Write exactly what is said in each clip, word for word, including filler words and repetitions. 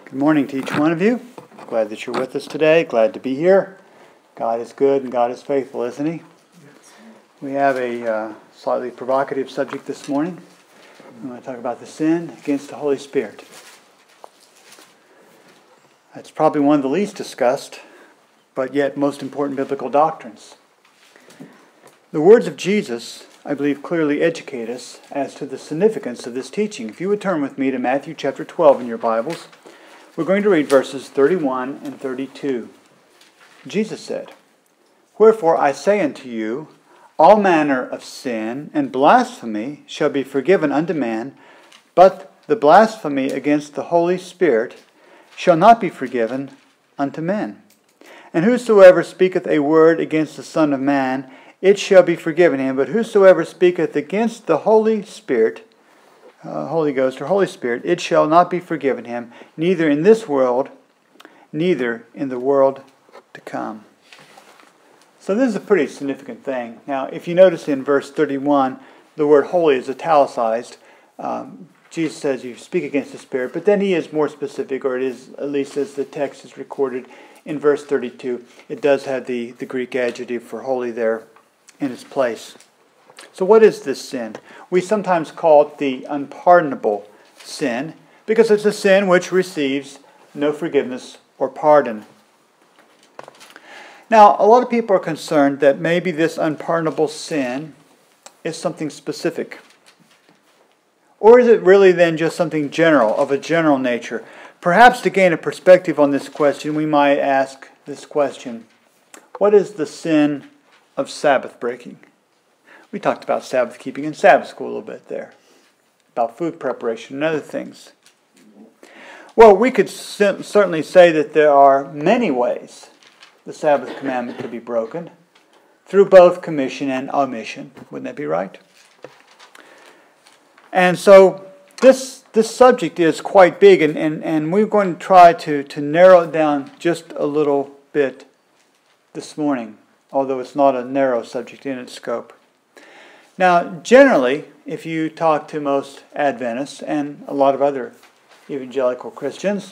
Good morning to each one of you. Glad that you're with us today. Glad to be here. God is good and God is faithful, isn't He? We have a uh, slightly provocative subject this morning. We want to talk about the sin against the Holy Spirit. It's probably one of the least discussed, but yet most important biblical doctrines. The words of Jesus, I believe, clearly educate us as to the significance of this teaching. If you would turn with me to Matthew chapter twelve in your Bibles, we're going to read verses thirty-one and thirty-two. Jesus said, "Wherefore I say unto you, all manner of sin and blasphemy shall be forgiven unto man, but the blasphemy against the Holy Spirit shall not be forgiven unto men. And whosoever speaketh a word against the Son of Man, it shall be forgiven him. But whosoever speaketh against the Holy Spirit, uh, Holy Ghost or Holy Spirit, it shall not be forgiven him, neither in this world, neither in the world to come." So this is a pretty significant thing. Now, if you notice in verse thirty-one, the word holy is italicized. Um, Jesus says you speak against the Spirit, but then he is more specific, or it is, at least as the text is recorded in verse thirty-two, it does have the, the Greek adjective for holy there in its place. So what is this sin? We sometimes call it the unpardonable sin, because it's a sin which receives no forgiveness or pardon. Now, a lot of people are concerned that maybe this unpardonable sin is something specific. Or is it really then just something general, of a general nature? Perhaps to gain a perspective on this question, we might ask this question: what is the sin of Sabbath breaking? We talked about Sabbath keeping in Sabbath school a little bit there, about food preparation and other things. Well, we could certainly say that there are many ways the Sabbath commandment could be broken, through both commission and omission. Wouldn't that be right? And so this this subject is quite big, and, and, and we're going to try to, to narrow it down just a little bit this morning, although it's not a narrow subject in its scope. Now, generally, if you talk to most Adventists and a lot of other evangelical Christians,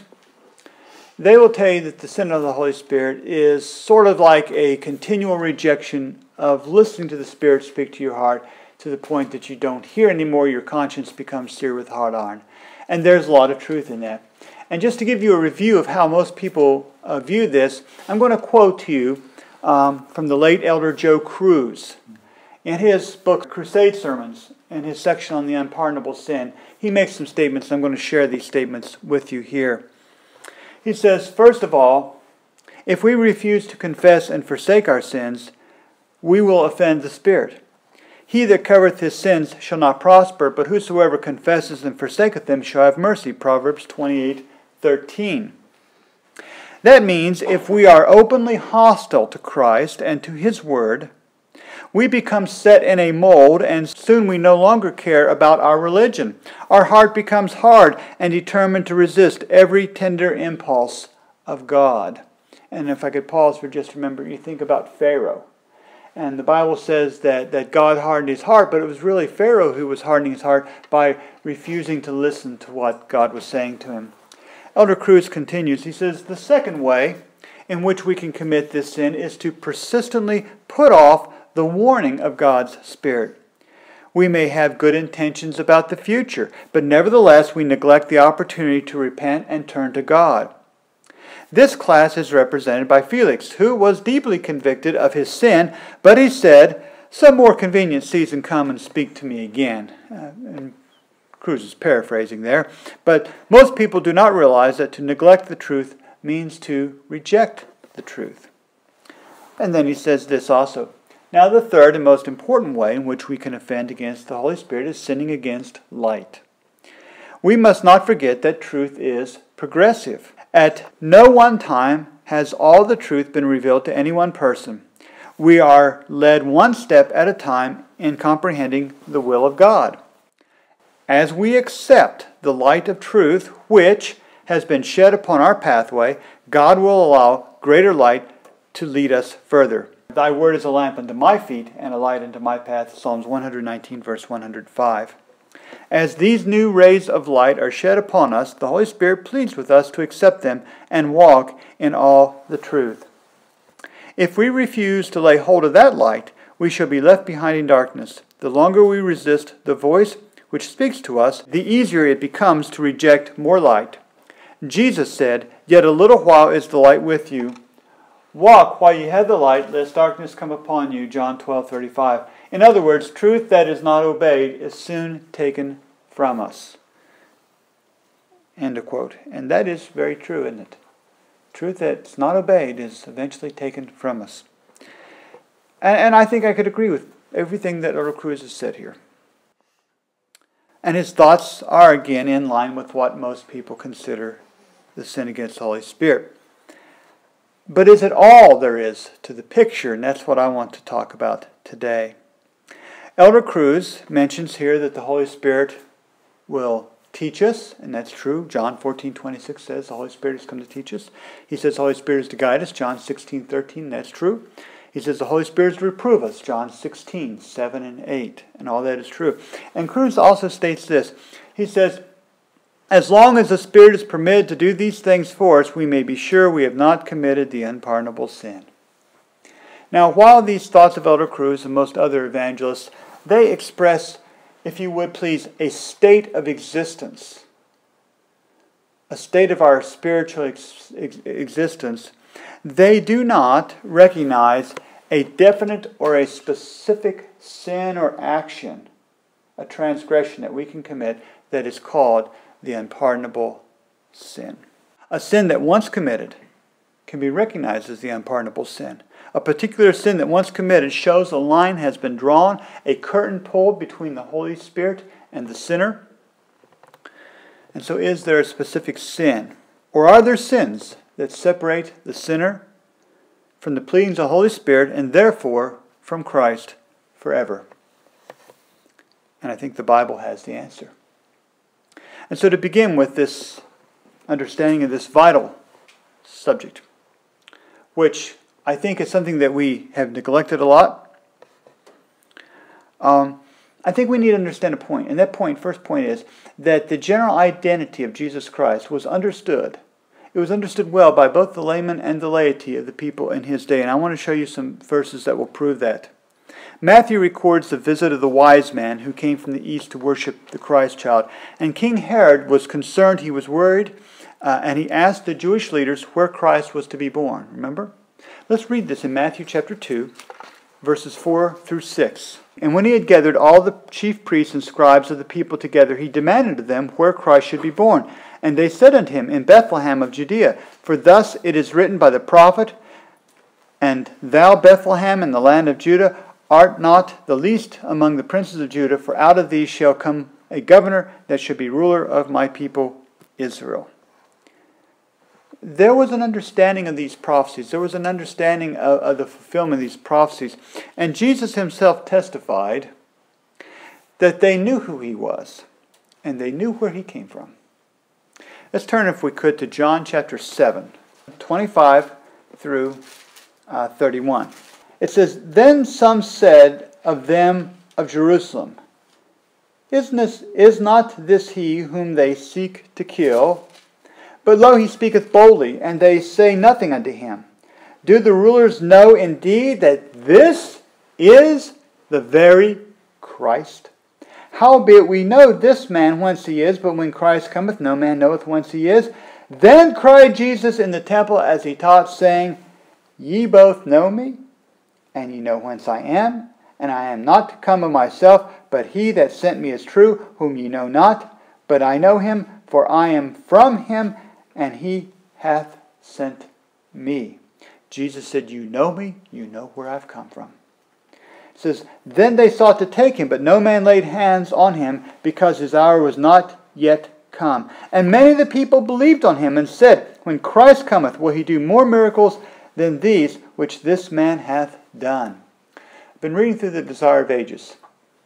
they will tell you that the sin of the Holy Spirit is sort of like a continual rejection of listening to the Spirit speak to your heart to the point that you don't hear anymore, your conscience becomes seared with hot iron. And there's a lot of truth in that. And just to give you a review of how most people uh, view this, I'm going to quote to you um, from the late Elder Joe Cruz. In his book, Crusade Sermons, in his section on the unpardonable sin, he makes some statements, and I'm going to share these statements with you here. He says, first of all, if we refuse to confess and forsake our sins, we will offend the Spirit. He that covereth his sins shall not prosper, but whosoever confesses and forsaketh them shall have mercy. Proverbs twenty-eight thirteen. That means if we are openly hostile to Christ and to His Word, we become set in a mold, and soon we no longer care about our religion. Our heart becomes hard and determined to resist every tender impulse of God. And if I could pause for just a remember, you think about Pharaoh. And the Bible says that, that God hardened his heart, but it was really Pharaoh who was hardening his heart by refusing to listen to what God was saying to him. Elder Cruz continues. He says, the second way in which we can commit this sin is to persistently put off the warning of God's Spirit. We may have good intentions about the future, but nevertheless we neglect the opportunity to repent and turn to God. This class is represented by Felix, who was deeply convicted of his sin, but he said, "Some more convenient season come and speak to me again." Uh, and Cruz is paraphrasing there. But most people do not realize that to neglect the truth means to reject the truth. And then he says this also. Now the third and most important way in which we can offend against the Holy Spirit is sinning against light. We must not forget that truth is progressive. At no one time has all the truth been revealed to any one person. We are led one step at a time in comprehending the will of God. As we accept the light of truth which has been shed upon our pathway, God will allow greater light to lead us further. Thy word is a lamp unto my feet and a light unto my path. Psalms one nineteen, verse one hundred five. As these new rays of light are shed upon us, the Holy Spirit pleads with us to accept them and walk in all the truth. If we refuse to lay hold of that light, we shall be left behind in darkness. The longer we resist the voice which speaks to us, the easier it becomes to reject more light. Jesus said, "Yet a little while is the light with you. Walk while you have the light, lest darkness come upon you." John twelve thirty-five. In other words, truth that is not obeyed is soon taken from us. End of quote. And that is very true, isn't it? Truth that's not obeyed is eventually taken from us. And, and I think I could agree with everything that Elder Cruz has said here. And his thoughts are again in line with what most people consider the sin against the Holy Spirit. But is it all there is to the picture? And that's what I want to talk about today. Elder Cruz mentions here that the Holy Spirit will teach us, and that's true. John fourteen twenty-six says the Holy Spirit has come to teach us. He says the Holy Spirit is to guide us, John sixteen thirteen, that's true. He says the Holy Spirit is to reprove us, John sixteen seven and eight, and all that is true. And Cruz also states this. He says, as long as the Spirit is permitted to do these things for us, we may be sure we have not committed the unpardonable sin. Now, while these thoughts of Elder Cruz and most other evangelists, they express, if you would please, a state of existence, a state of our spiritual ex- ex- existence, they do not recognize a definite or a specific sin or action, a transgression that we can commit that is called the unpardonable sin. A sin that once committed can be recognized as the unpardonable sin. A particular sin that once committed shows a line has been drawn, a curtain pulled between the Holy Spirit and the sinner. And so is there a specific sin? Or are there sins that separate the sinner from the pleadings of the Holy Spirit and therefore from Christ forever? And I think the Bible has the answer. And so to begin with this understanding of this vital subject, which I think is something that we have neglected a lot, um, I think we need to understand a point. And that point, first point, is that the general identity of Jesus Christ was understood. It was understood well by both the laymen and the laity of the people in his day. And I want to show you some verses that will prove that. Matthew records the visit of the wise man who came from the east to worship the Christ child. And King Herod was concerned, he was worried, uh, and he asked the Jewish leaders where Christ was to be born. Remember? Let's read this in Matthew chapter two, verses four through six. And when he had gathered all the chief priests and scribes of the people together, he demanded of them where Christ should be born. And they said unto him, in Bethlehem of Judea, for thus it is written by the prophet, and thou, Bethlehem, in the land of Judah, art not the least among the princes of Judah, for out of thee shall come a governor that should be ruler of my people Israel. There was an understanding of these prophecies. There was an understanding of, of the fulfillment of these prophecies. And Jesus himself testified that they knew who he was, and they knew where he came from. Let's turn, if we could, to John chapter seven, twenty-five through uh, thirty-one. It says, then some said of them of Jerusalem, Isn't this, is not this he whom they seek to kill? But lo, he speaketh boldly, and they say nothing unto him. Do the rulers know indeed that this is the very Christ? Howbeit we know this man whence he is, but when Christ cometh, no man knoweth whence he is. Then cried Jesus in the temple as he taught, saying, Ye both know me, and ye know whence I am, and I am not come of myself, but he that sent me is true, whom ye know not. But I know him, for I am from him, and he hath sent me. Jesus said, you know me, you know where I've come from. It says, then they sought to take him, but no man laid hands on him, because his hour was not yet come. And many of the people believed on him, and said, when Christ cometh, will he do more miracles than these which this man hath done? I've been reading through the Desire of Ages.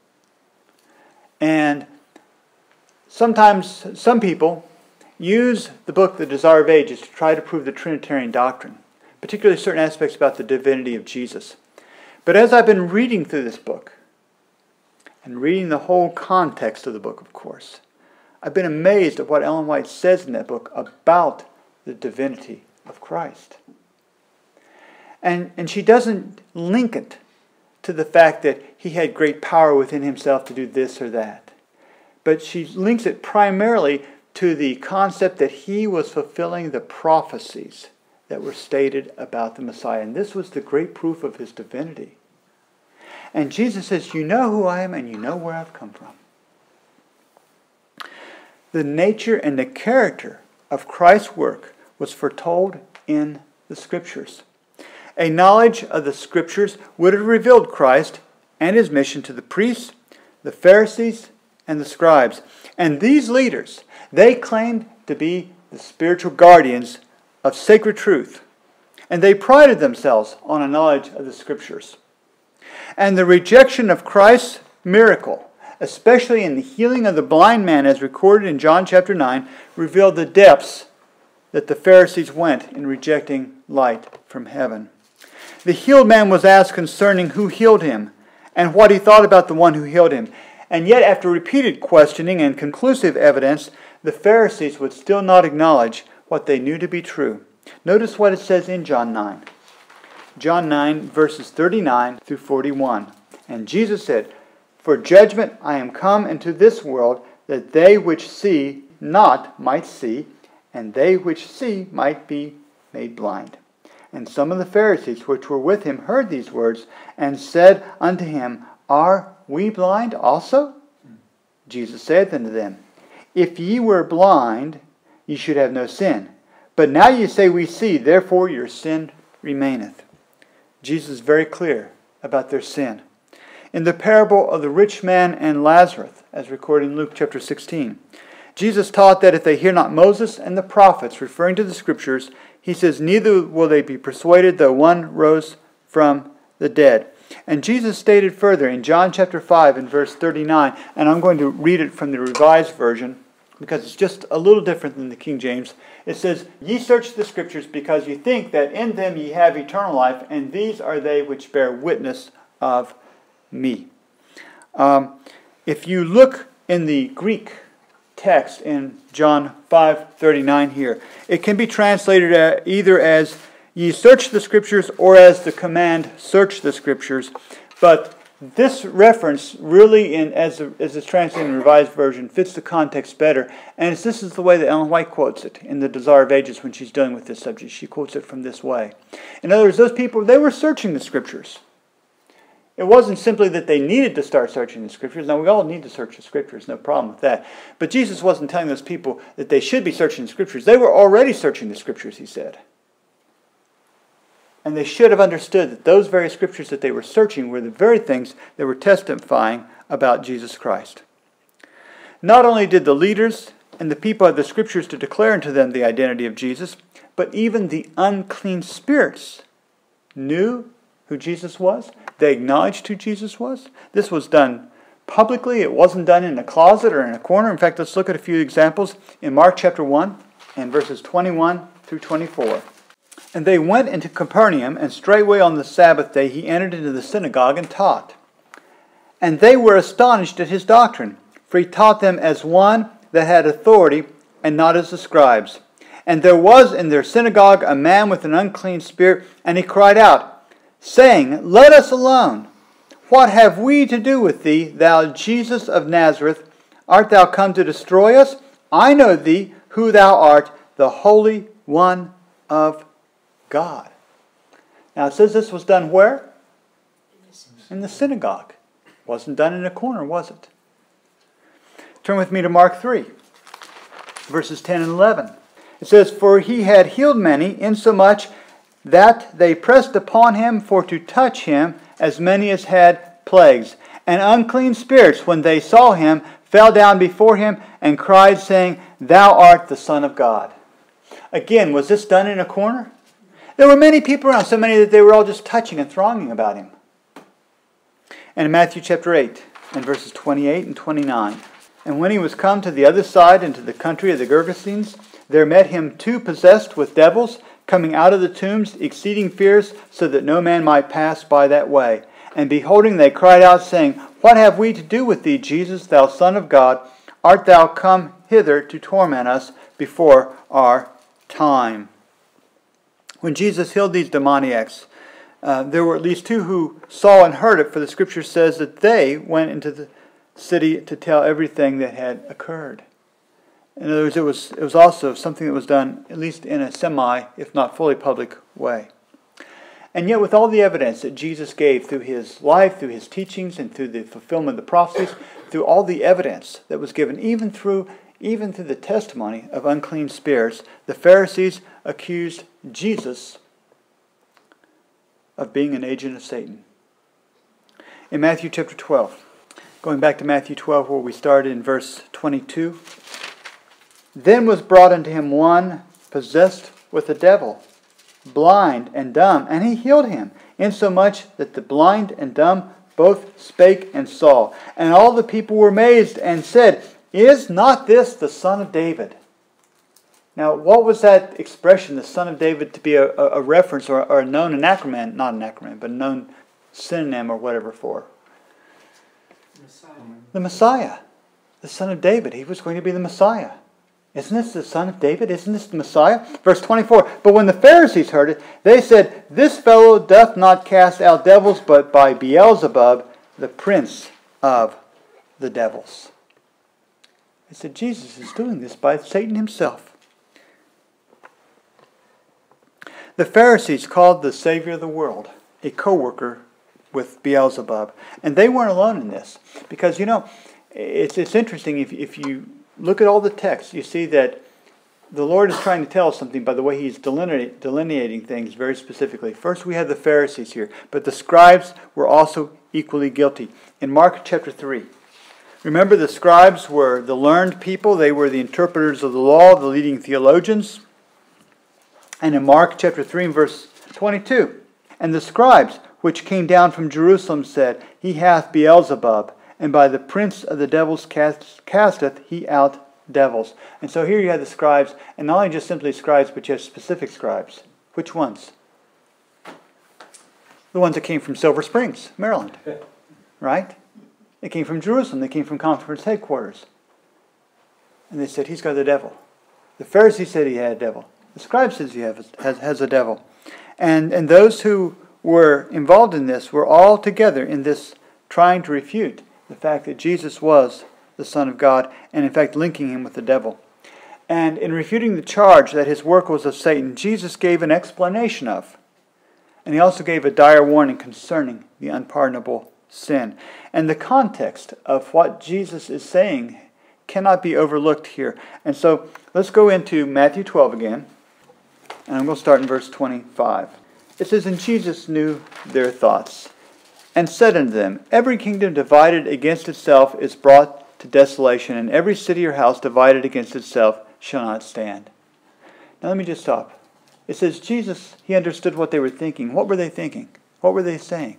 And sometimes some people use the book The Desire of Ages to try to prove the Trinitarian doctrine, particularly certain aspects about the divinity of Jesus. But as I've been reading through this book, and reading the whole context of the book, of course, I've been amazed at what Ellen White says in that book about the divinity of Christ. And, and she doesn't link it to the fact that he had great power within himself to do this or that. But she links it primarily to the concept that he was fulfilling the prophecies that were stated about the Messiah. And this was the great proof of his divinity. And Jesus says, you know who I am and you know where I've come from. The nature and the character of Christ's work was foretold in the Scriptures. A knowledge of the Scriptures would have revealed Christ and his mission to the priests, the Pharisees, and the scribes. And these leaders, they claimed to be the spiritual guardians of sacred truth. And they prided themselves on a knowledge of the Scriptures. And the rejection of Christ's miracle, especially in the healing of the blind man as recorded in John chapter nine, revealed the depths that the Pharisees went in rejecting light from heaven. The healed man was asked concerning who healed him and what he thought about the one who healed him. And yet, after repeated questioning and conclusive evidence, the Pharisees would still not acknowledge what they knew to be true. Notice what it says in John nine. John nine, verses thirty-nine through forty-one. And Jesus said, for judgment I am come into this world, that they which see not might see, and they which see might be made blind. And some of the Pharisees which were with him heard these words, and said unto him, are we blind also? Jesus saith unto them, if ye were blind, ye should have no sin. But now ye say we see, therefore your sin remaineth. Jesus is very clear about their sin. In the parable of the rich man and Lazarus, as recorded in Luke chapter sixteen, Jesus taught that if they hear not Moses and the prophets, referring to the Scriptures, he says, neither will they be persuaded though one rose from the dead. And Jesus stated further in John chapter five and verse thirty-nine, and I'm going to read it from the Revised Version, because it's just a little different than the King James. It says, ye search the Scriptures because ye think that in them ye have eternal life, and these are they which bear witness of me. Um, if you look in the Greek text in John five thirty-nine here, it can be translated either as ye search the Scriptures or as the command search the Scriptures. But this reference really, in as, a, as it's translated in the Revised Version, fits the context better. And it's, this is the way that Ellen White quotes it in The Desire of Ages when she's dealing with this subject. She quotes it from this way. In other words, those people, they were searching the Scriptures. It wasn't simply that they needed to start searching the Scriptures. Now, we all need to search the Scriptures, no problem with that. But Jesus wasn't telling those people that they should be searching the Scriptures. They were already searching the Scriptures, he said. And they should have understood that those very Scriptures that they were searching were the very things that were testifying about Jesus Christ. Not only did the leaders and the people have the Scriptures to declare unto them the identity of Jesus, but even the unclean spirits knew who Jesus was. They acknowledged who Jesus was. This was done publicly. It wasn't done in a closet or in a corner. In fact, let's look at a few examples in Mark chapter one and verses twenty-one through twenty-four. And they went into Capernaum, and straightway on the Sabbath day he entered into the synagogue and taught. And they were astonished at his doctrine, for he taught them as one that had authority, and not as the scribes. And there was in their synagogue a man with an unclean spirit, and he cried out, saying, let us alone. What have we to do with thee, thou Jesus of Nazareth? Art thou come to destroy us? I know thee, who thou art, the Holy One of God. Now it says this was done where? In the synagogue. It wasn't done in a corner, was it? Turn with me to Mark three, verses ten and eleven. It says, for he had healed many, insomuch that they pressed upon him for to touch him, as many as had plagues. And unclean spirits, when they saw him, fell down before him and cried, saying, thou art the Son of God. Again, was this done in a corner? There were many people around, so many that they were all just touching and thronging about him. And in Matthew chapter eight, and verses twenty-eight and twenty-nine, and when he was come to the other side into the country of the Gergesenes, there met him two possessed with devils, coming out of the tombs, exceeding fierce, so that no man might pass by that way. And beholding, they cried out, saying, What have we to do with thee, Jesus, thou Son of God? Art thou come hither to torment us before our time?" When Jesus healed these demoniacs, uh, there were at least two who saw and heard it, for the Scripture says that they went into the city to tell everything that had occurred. In other words, it was, it was also something that was done at least in a semi, if not fully public way. And yet with all the evidence that Jesus gave through his life, through his teachings, and through the fulfillment of the prophecies, through all the evidence that was given, even through, even through the testimony of unclean spirits, the Pharisees accused Jesus of being an agent of Satan. In Matthew chapter twelve, going back to Matthew twelve where we started in verse twenty-two, "Then was brought unto him one possessed with a devil, blind and dumb, and he healed him, insomuch that the blind and dumb both spake and saw. And all the people were amazed and said, Is not this the Son of David?" Now, what was that expression, the Son of David, to be a, a, a reference or, or a known anacronym, not an acronym, but a known synonym or whatever for? Messiah. The Messiah. The Son of David. He was going to be the Messiah. Isn't this the Son of David? Isn't this the Messiah? Verse twenty-four, "But when the Pharisees heard it, they said, This fellow doth not cast out devils, but by Beelzebub, the prince of the devils." They said, Jesus is doing this by Satan himself. The Pharisees called the Savior of the world a co-worker with Beelzebub. And they weren't alone in this. Because, you know, it's, it's interesting. If, if you look at all the texts, you see that the Lord is trying to tell us something by the way He's delineate, delineating things very specifically. First, we have the Pharisees here. But the scribes were also equally guilty. In Mark chapter three, remember the scribes were the learned people. They were the interpreters of the law, the leading theologians. And in Mark chapter three and verse twenty-two, "And the scribes which came down from Jerusalem said, He hath Beelzebub, and by the prince of the devils cast, casteth he out devils." And so here you have the scribes, and not only just simply scribes, but you have specific scribes. Which ones? The ones that came from Silver Springs, Maryland. Right? They came from Jerusalem. They came from conference headquarters. And they said, He's got the devil. The Pharisees said he had a devil. The scribe says he has, has, has a devil. And, and those who were involved in this were all together in this trying to refute the fact that Jesus was the Son of God, and in fact linking Him with the devil. And in refuting the charge that His work was of Satan, Jesus gave an explanation of, and He also gave a dire warning concerning the unpardonable sin. And the context of what Jesus is saying cannot be overlooked here. And so let's go into Matthew twelve again. And I'm going to start in verse twenty-five. It says, "And Jesus knew their thoughts, and said unto them, Every kingdom divided against itself is brought to desolation, and every city or house divided against itself shall not stand." Now let me just stop. It says Jesus, He understood what they were thinking. What were they thinking? What were they saying?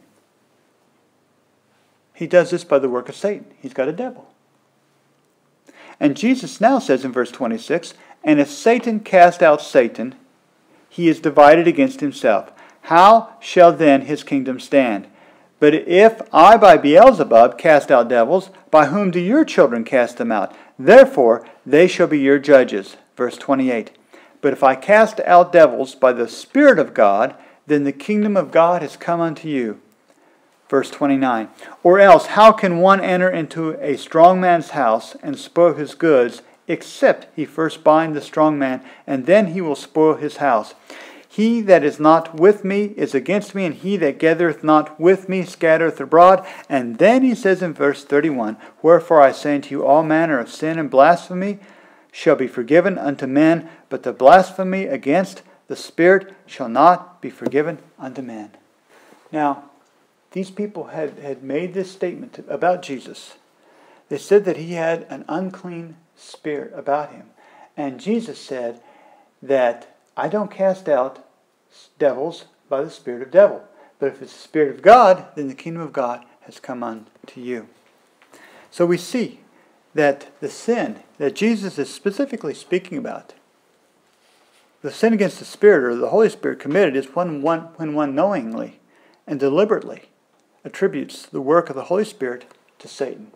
He does this by the work of Satan. He's got a devil. And Jesus now says in verse twenty-six, "And if Satan cast out Satan, he is divided against himself. How shall then his kingdom stand? But if I by Beelzebub cast out devils, by whom do your children cast them out? Therefore they shall be your judges." Verse twenty-eight. "But if I cast out devils by the Spirit of God, then the kingdom of God has come unto you." Verse twenty-nine. "Or else how can one enter into a strong man's house and spoil his goods, except he first bind the strong man, and then he will spoil his house? He that is not with me is against me, and he that gathereth not with me scattereth abroad." And then he says in verse thirty-one, "Wherefore I say unto you, all manner of sin and blasphemy shall be forgiven unto men, but the blasphemy against the Spirit shall not be forgiven unto men." Now, these people had, had made this statement about Jesus. They said that He had an unclean spirit about Him. And Jesus said that I don't cast out devils by the spirit of devil. But if it's the Spirit of God, then the kingdom of God has come unto you. So we see that the sin that Jesus is specifically speaking about, the sin against the Spirit or the Holy Spirit committed, is when one, when one knowingly and deliberately attributes the work of the Holy Spirit to Satan.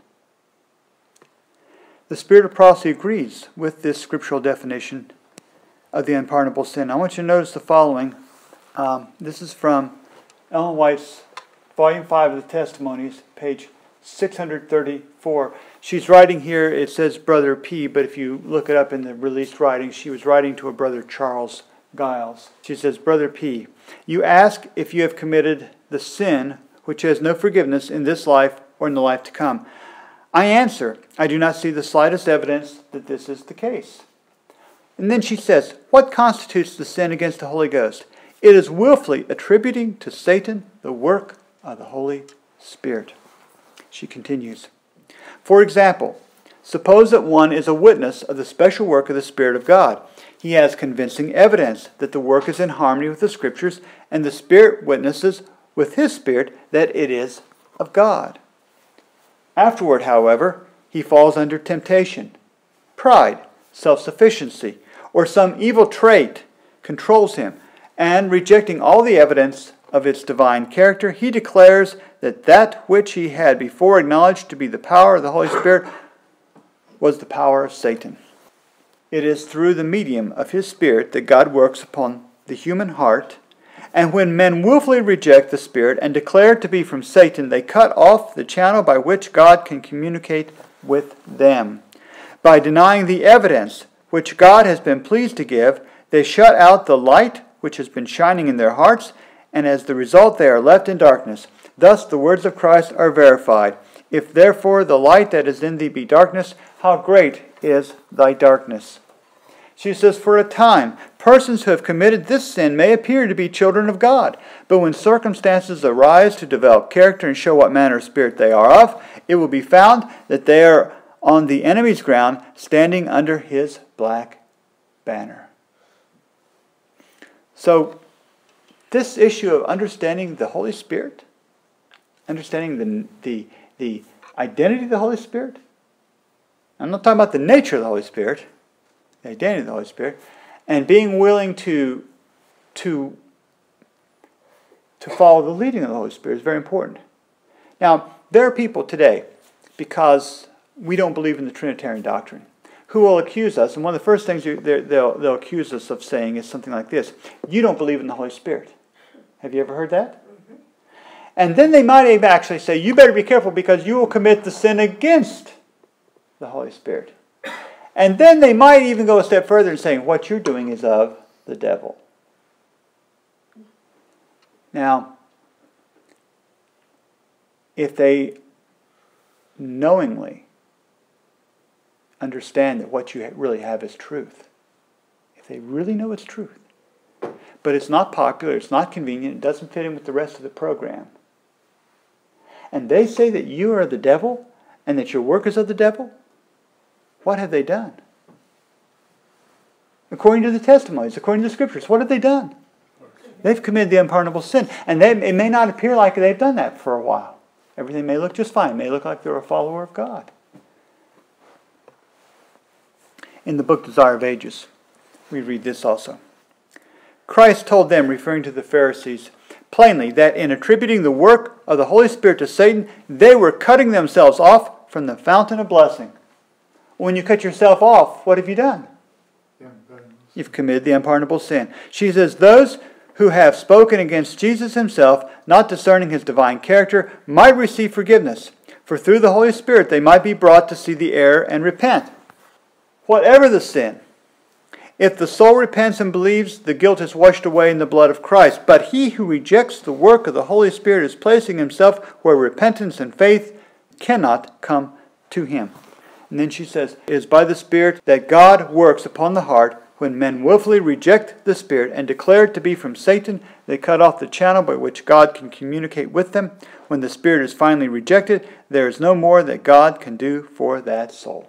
The Spirit of Prophecy agrees with this scriptural definition of the unpardonable sin. I want you to notice the following. Um, this is from Ellen White's Volume five of the Testimonies, page six hundred thirty-four. She's writing here, it says Brother P, but if you look it up in the released writing, she was writing to a Brother Charles Giles. She says, Brother P, you ask if you have committed the sin which has no forgiveness in this life or in the life to come. I answer, I do not see the slightest evidence that this is the case. And then she says, what constitutes the sin against the Holy Ghost? It is willfully attributing to Satan the work of the Holy Spirit. She continues, for example, suppose that one is a witness of the special work of the Spirit of God. He has convincing evidence that the work is in harmony with the Scriptures, and the Spirit witnesses with his Spirit that it is of God. Afterward, however, he falls under temptation. Pride, self-sufficiency, or some evil trait controls him, and rejecting all the evidence of its divine character, he declares that that which he had before acknowledged to be the power of the Holy Spirit was the power of Satan. It is through the medium of his Spirit that God works upon the human heart, and when men willfully reject the Spirit and declare it to be from Satan, they cut off the channel by which God can communicate with them. By denying the evidence which God has been pleased to give, they shut out the light which has been shining in their hearts, and as the result they are left in darkness. Thus the words of Christ are verified. If therefore the light that is in thee be darkness, how great is thy darkness? She says, for a time, persons who have committed this sin may appear to be children of God, but when circumstances arise to develop character and show what manner of spirit they are of, it will be found that they are on the enemy's ground, standing under his black banner. So, this issue of understanding the Holy Spirit, understanding the, the, the identity of the Holy Spirit, I'm not talking about the nature of the Holy Spirit, the identity of the Holy Spirit, and being willing to, to, to follow the leading of the Holy Spirit is very important. Now, there are people today, because we don't believe in the Trinitarian doctrine, who will accuse us, and one of the first things you, they'll, they'll accuse us of saying is something like this: you don't believe in the Holy Spirit. Have you ever heard that? Mm-hmm. And then they might even actually say, you better be careful because you will commit the sin against the Holy Spirit. And then they might even go a step further and saying, what you're doing is of the devil. Now, if they knowingly understand that what you really have is truth, if they really know it's truth, but it's not popular, it's not convenient, it doesn't fit in with the rest of the program, and they say that you are the devil and that your work is of the devil, what have they done? According to the testimonies, according to the Scriptures, what have they done? They've committed the unpardonable sin. And they, it may not appear like they've done that for a while. Everything may look just fine. It may look like they're a follower of God. In the book Desire of Ages, we read this also. Christ told them, referring to the Pharisees, plainly that in attributing the work of the Holy Spirit to Satan, they were cutting themselves off from the fountain of blessing. When you cut yourself off, what have you done? You've committed the unpardonable sin. She says, those who have spoken against Jesus himself, not discerning his divine character, might receive forgiveness. For through the Holy Spirit they might be brought to see the error and repent. Whatever the sin, if the soul repents and believes, the guilt is washed away in the blood of Christ. But he who rejects the work of the Holy Spirit is placing himself where repentance and faith cannot come to him. And then she says, it is by the Spirit that God works upon the heart. When men willfully reject the Spirit and declare it to be from Satan, they cut off the channel by which God can communicate with them. When the Spirit is finally rejected, there is no more that God can do for that soul.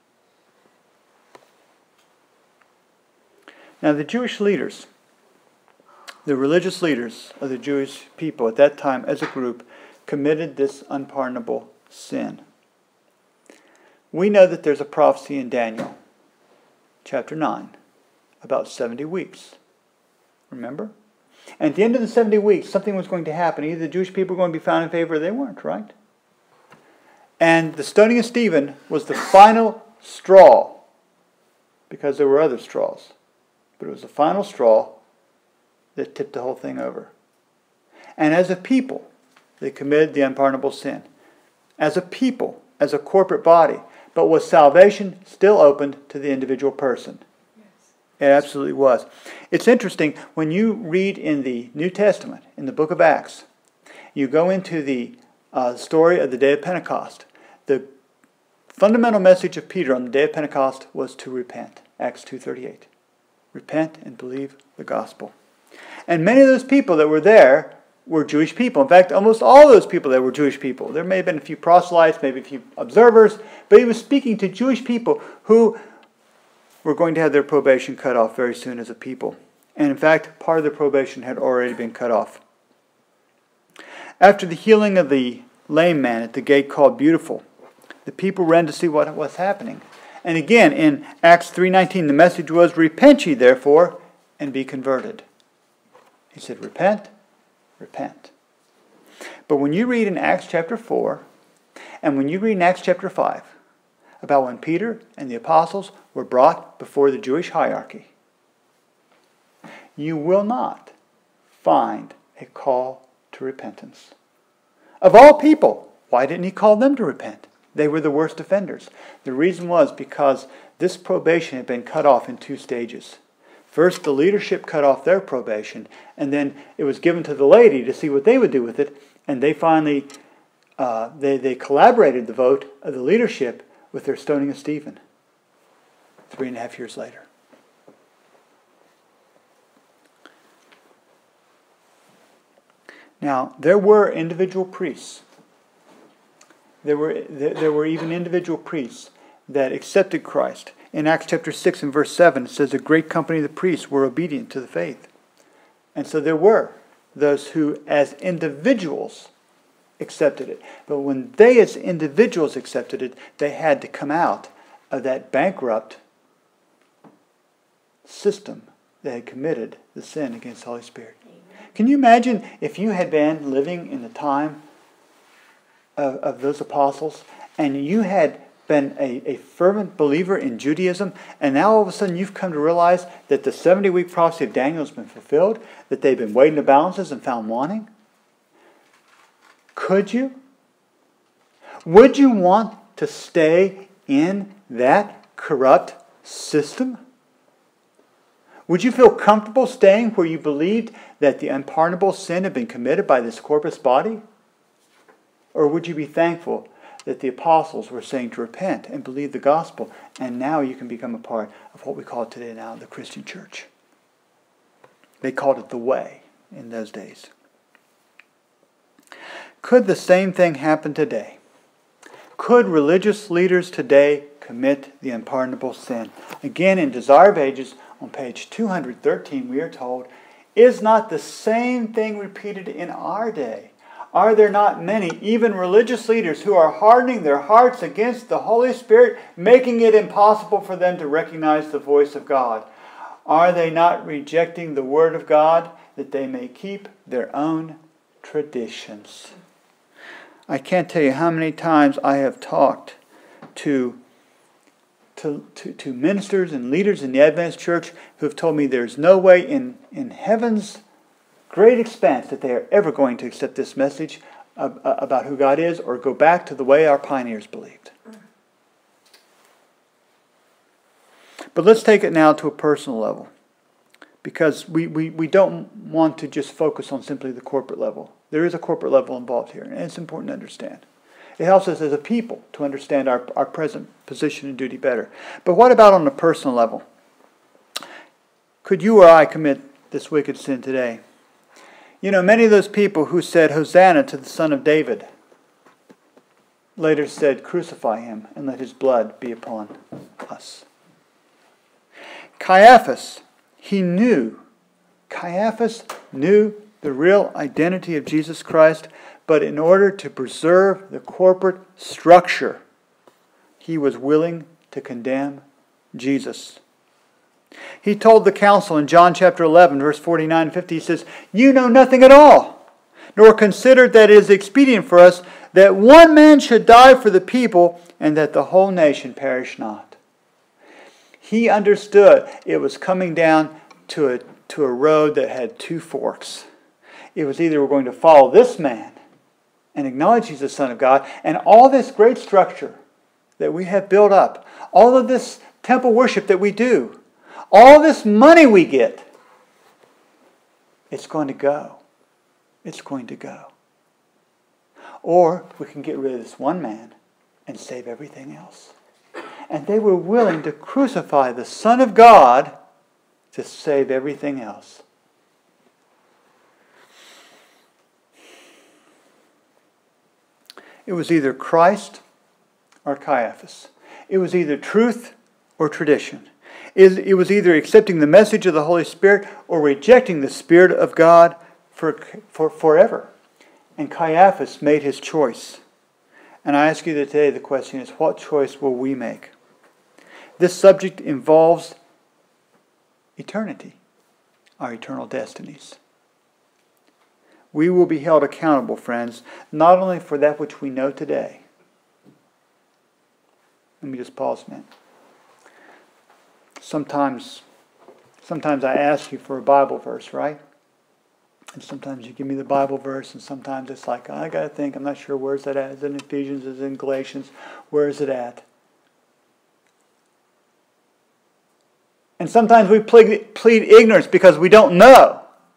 Now the Jewish leaders, the religious leaders of the Jewish people at that time as a group, committed this unpardonable sin. We know that there's a prophecy in Daniel chapter nine about seventy weeks. Remember? And at the end of the seventy weeks, something was going to happen. Either the Jewish people were going to be found in favor or they weren't, right? And the stoning of Stephen was the final straw, because there were other straws. But it was the final straw that tipped the whole thing over. And as a people, they committed the unpardonable sin. As a people, as a corporate body. But was salvation still opened to the individual person? Yes. It absolutely was. It's interesting, when you read in the New Testament, in the book of Acts, you go into the uh, story of the day of Pentecost. The fundamental message of Peter on the day of Pentecost was to repent. Acts two thirty-eight. Repent and believe the gospel. And many of those people that were there were Jewish people. In fact, almost all those people there were Jewish people. There may have been a few proselytes, maybe a few observers, but he was speaking to Jewish people who were going to have their probation cut off very soon as a people. And in fact, part of their probation had already been cut off. After the healing of the lame man at the gate called Beautiful, the people ran to see what was happening. And again, in Acts three nineteen, the message was, repent ye therefore, and be converted. He said, repent, repent. But when you read in Acts chapter four, and when you read in Acts chapter five, about when Peter and the apostles were brought before the Jewish hierarchy, you will not find a call to repentance. Of all people, why didn't he call them to repent? They were the worst offenders. The reason was because this probation had been cut off in two stages. First, the leadership cut off their probation, and then it was given to the laity to see what they would do with it, and they finally, uh, they, they collaborated the vote of the leadership with their stoning of Stephen three and a half years later. Now, there were individual priests. There were, there, there were even individual priests that accepted Christ. In Acts chapter six and verse seven, it says, a great company of the priests were obedient to the faith. And so there were those who, as individuals, accepted it. But when they, as individuals, accepted it, they had to come out of that bankrupt system that had committed the sin against the Holy Spirit. Amen. Can you imagine if you had been living in the time of, of those apostles, and you had been a, a fervent believer in Judaism, and now all of a sudden you've come to realize that the seventy-week prophecy of Daniel has been fulfilled, that they've been weighed in the balances and found wanting? Could you? Would you want to stay in that corrupt system? Would you feel comfortable staying where you believed that the unpardonable sin had been committed by this corpus body? Or would you be thankful that the apostles were saying to repent and believe the gospel, and now you can become a part of what we call today now the Christian church? They called it the way in those days. Could the same thing happen today? Could religious leaders today commit the unpardonable sin? Again, in Desire of Ages, on page two hundred thirteen, we are told, is not the same thing repeated in our day? Are there not many, even religious leaders, who are hardening their hearts against the Holy Spirit, making it impossible for them to recognize the voice of God? Are they not rejecting the Word of God that they may keep their own traditions? I can't tell you how many times I have talked to, to, to, to ministers and leaders in the Adventist church who have told me there's no way in, in heaven's great expanse that they are ever going to accept this message of, uh, about who God is, or go back to the way our pioneers believed. But let's take it now to a personal level, because we, we, we don't want to just focus on simply the corporate level. There is a corporate level involved here, and it's important to understand. It helps us as a people to understand our, our present position and duty better. But what about on the personal level? Could you or I commit this wicked sin today? You know, many of those people who said, Hosanna to the Son of David, later said, crucify him and let his blood be upon us. Caiaphas, he knew, Caiaphas knew the real identity of Jesus Christ, but in order to preserve the corporate structure, he was willing to condemn Jesus. He told the council in John chapter eleven, verse forty-nine and fifty, he says, you know nothing at all. nor considered that it is expedient for us that one man should die for the people, and that the whole nation perish not. He understood it was coming down to a, to a road that had two forks. It was either we're going to follow this man and acknowledge he's the Son of God, and all this great structure that we have built up, all of this temple worship that we do, all this money we get, it's going to go. It's going to go. Or we can get rid of this one man and save everything else. And they were willing to crucify the Son of God to save everything else. It was either Christ or Caiaphas. It was either truth or tradition. It was either accepting the message of the Holy Spirit or rejecting the Spirit of God for, for forever. And Caiaphas made his choice. And I ask you today, the question is, what choice will we make? This subject involves eternity, our eternal destinies. We will be held accountable, friends, not only for that which we know today. Let me just pause a minute. Sometimes, sometimes I ask you for a Bible verse, right? And sometimes you give me the Bible verse, and sometimes it's like, I got to think, I'm not sure where's that at. Is it in Ephesians? Is it in Galatians? Where is it at? And sometimes we plead, plead ignorance because we don't know.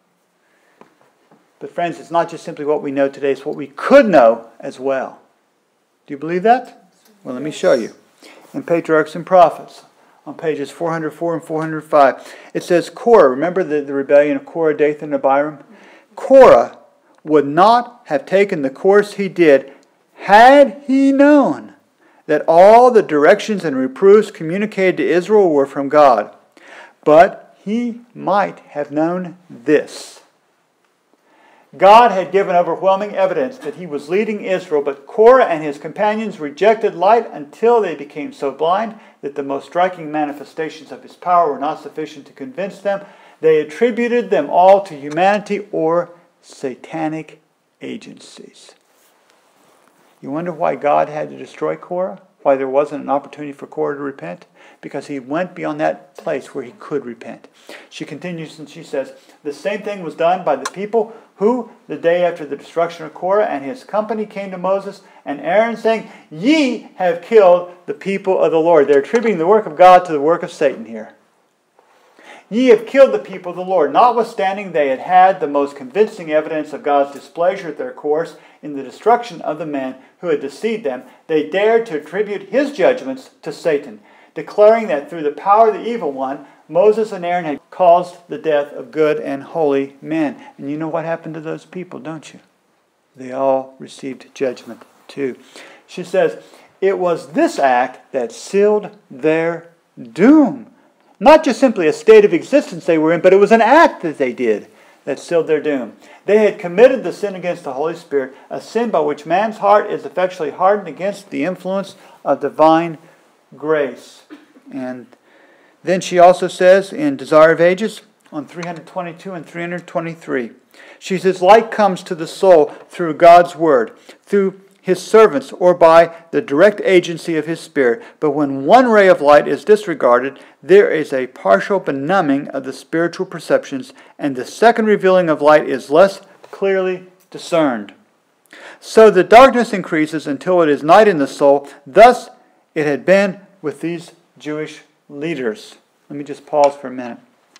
But friends, it's not just simply what we know today, it's what we could know as well. Do you believe that? Well, let me show you. In Patriarchs and Prophets, on pages four hundred four and four hundred five, it says Korah, remember the, the rebellion of Korah, Dathan, and Abiram? Korah would not have taken the course he did had he known that all the directions and reproofs communicated to Israel were from God. But he might have known this. God had given overwhelming evidence that he was leading Israel, but Korah and his companions rejected light until they became so blind that the most striking manifestations of his power were not sufficient to convince them. They attributed them all to humanity or satanic agencies. You wonder why God had to destroy Korah? Why there wasn't an opportunity for Korah to repent? Because he went beyond that place where he could repent. She continues and she says, the same thing was done by the people who, the day after the destruction of Korah and his company, came to Moses and Aaron, saying, ye have killed the people of the Lord. They're attributing the work of God to the work of Satan here. Ye have killed the people of the Lord. Notwithstanding they had had the most convincing evidence of God's displeasure at their course in the destruction of the men who had deceived them, they dared to attribute his judgments to Satan, declaring that through the power of the evil one, Moses and Aaron had caused the death of good and holy men. And you know what happened to those people, don't you? They all received judgment too. She says, it was this act that sealed their doom. Not just simply a state of existence they were in, but it was an act that they did that sealed their doom. They had committed the sin against the Holy Spirit, a sin by which man's heart is effectually hardened against the influence of divine grace. And then she also says in Desire of Ages, on three hundred twenty-two and three hundred twenty-three, she says, light comes to the soul through God's Word, through his servants, or by the direct agency of his Spirit. But when one ray of light is disregarded, there is a partial benumbing of the spiritual perceptions, and the second revealing of light is less clearly discerned. So the darkness increases until it is night in the soul. Thus it had been with these Jewish leaders. Let me just pause for a minute.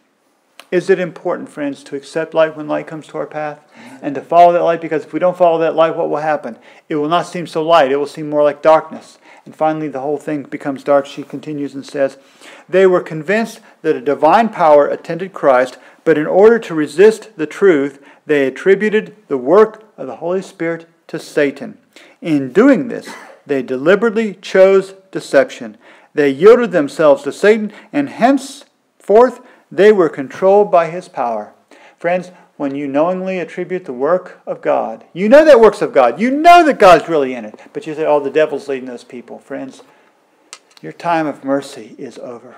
Is it important, friends, to accept light when light comes to our path? And to follow that light? Because if we don't follow that light, what will happen? It will not seem so light. It will seem more like darkness. And finally, the whole thing becomes dark. She continues and says, they were convinced that a divine power attended Christ, but in order to resist the truth, they attributed the work of the Holy Spirit to Satan. In doing this, they deliberately chose deception. They yielded themselves to Satan, and henceforth they were controlled by his power. Friends, when you knowingly attribute the work of God, you know that work's of God. You know that God's really in it. But you say, oh, the devil's leading those people. Friends, your time of mercy is over.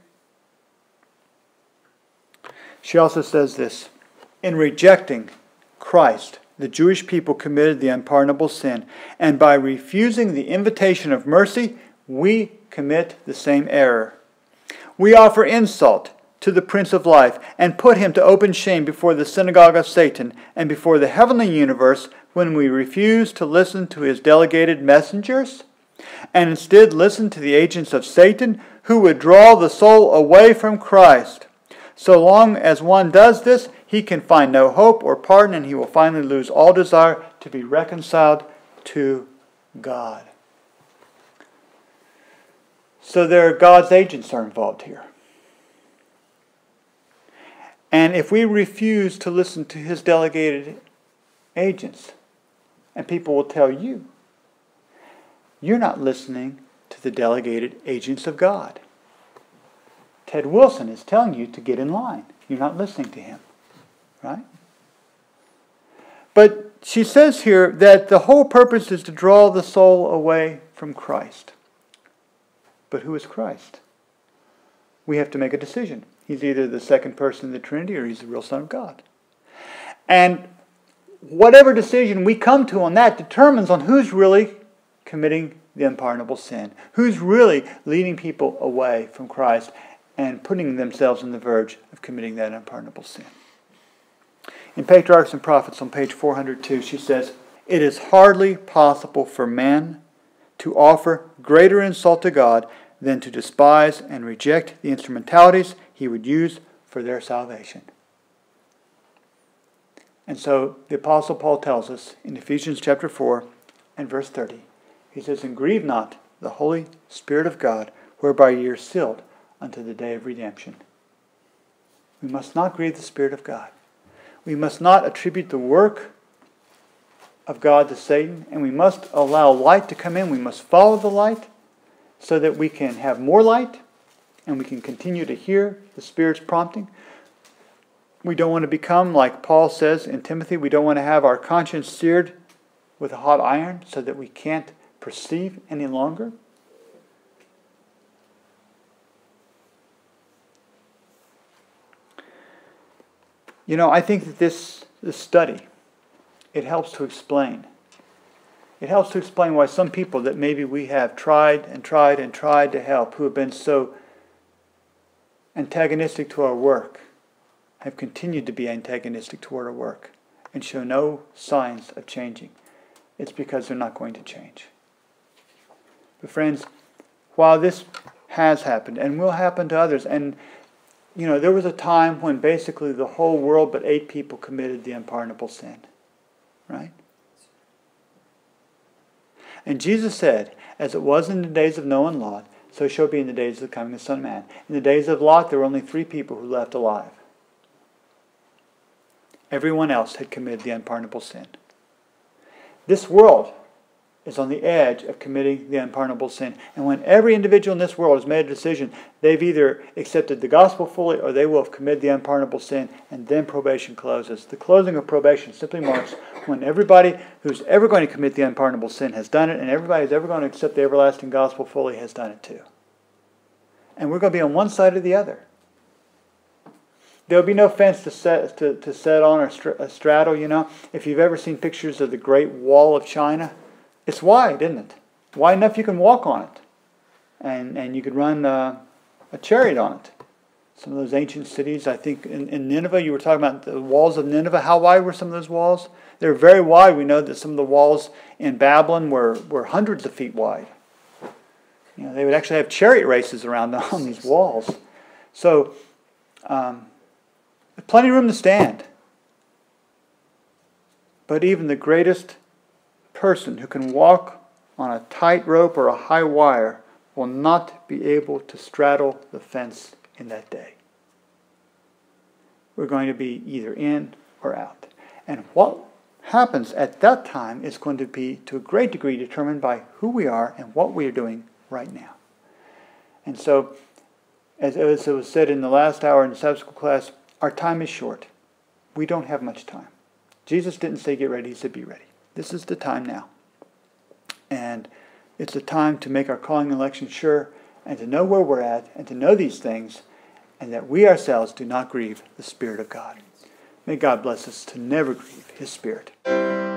She also says this, in rejecting Christ, the Jewish people committed the unpardonable sin, and by refusing the invitation of mercy, we commit the same error. We offer insult to the Prince of Life and put him to open shame before the synagogue of Satan and before the heavenly universe when we refuse to listen to his delegated messengers and instead listen to the agents of Satan who would draw the soul away from Christ. So long as one does this, he can find no hope or pardon, and he will finally lose all desire to be reconciled to God. So there, God's agents are involved here. And if we refuse to listen to his delegated agents, and people will tell you, you're not listening to the delegated agents of God. Ted Wilson is telling you to get in line. You're not listening to him. Right? But she says here that the whole purpose is to draw the soul away from Christ. But who is Christ? We have to make a decision. He's either the second person in the Trinity or he's the real Son of God. And whatever decision we come to on that determines on who's really committing the unpardonable sin. Who's really leading people away from Christ and putting themselves on the verge of committing that unpardonable sin. In Patriarchs and Prophets on page four hundred two, she says, "It is hardly possible for man to offer greater insult to God than to despise and reject the instrumentalities he would use for their salvation." And so the Apostle Paul tells us in Ephesians chapter four and verse thirty, he says, "And grieve not the Holy Spirit of God, whereby ye are sealed unto the day of redemption." We must not grieve the Spirit of God. We must not attribute the work of God to Satan, and we must allow light to come in. We must follow the light so that we can have more light and we can continue to hear the Spirit's prompting. We don't want to become, like Paul says in Timothy, we don't want to have our conscience seared with a hot iron so that we can't perceive any longer. You know, I think that this, this study, it helps to explain. It helps to explain why some people that maybe we have tried and tried and tried to help, who have been so antagonistic to our work, have continued to be antagonistic toward our work and show no signs of changing. It's because they're not going to change. But friends, while this has happened and will happen to others, and you know, there was a time when basically the whole world but eight people committed the unpardonable sin. Right? And Jesus said, as it was in the days of Noah and Lot, so shall it be in the days of the coming of the Son of Man. In the days of Lot, there were only three people who left alive. Everyone else had committed the unpardonable sin. This world is on the edge of committing the unpardonable sin. And when every individual in this world has made a decision, they've either accepted the gospel fully or they will have committed the unpardonable sin, and then probation closes. The closing of probation simply marks when everybody who's ever going to commit the unpardonable sin has done it, and everybody who's ever going to accept the everlasting gospel fully has done it too. And we're going to be on one side or the other. There'll be no fence to set, to, to set on or str- a straddle, you know. If you've ever seen pictures of the Great Wall of China, it's wide, isn't it? Wide enough you can walk on it. And and you could run uh, a chariot on it. Some of those ancient cities, I think in, in Nineveh, you were talking about the walls of Nineveh. How wide were some of those walls? They were very wide. We know that some of the walls in Babylon were, were hundreds of feet wide. You know, they would actually have chariot races around on these walls. So, um, plenty of room to stand. But even the greatest person who can walk on a tight rope or a high wire will not be able to straddle the fence in that day. We're going to be either in or out. And what happens at that time is going to be to a great degree determined by who we are and what we are doing right now. And so, as, as it was said in the last hour in the Sabbath school class, our time is short. We don't have much time. Jesus didn't say get ready, he said be ready. This is the time now. And it's the time to make our calling and election sure, and to know where we're at, and to know these things, and that we ourselves do not grieve the Spirit of God. May God bless us to never grieve His Spirit.